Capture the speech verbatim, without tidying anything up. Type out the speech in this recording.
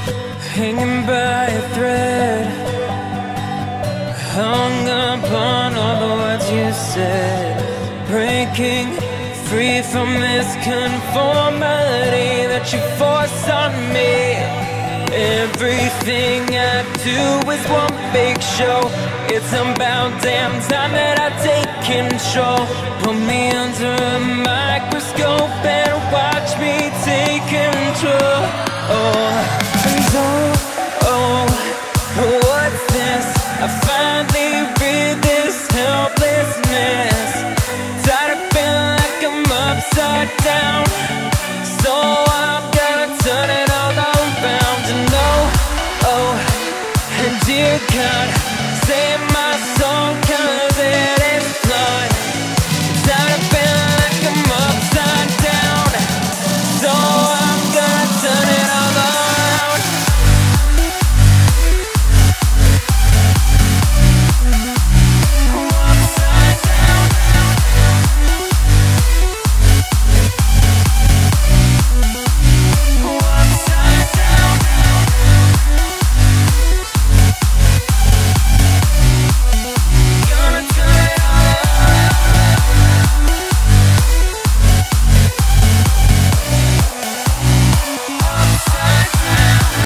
hanging by a thread, hung upon all the words you said, breaking free from this conformity that you force on me. Everything I do is one big show. It's about damn time that I take control. Put me under a microscope and watch me take control. Oh, and oh, oh, what's this? I finally read this helplessness. Tired of feeling like I'm upside down, so I'm gonna turn it all around. And oh, oh, and dear God,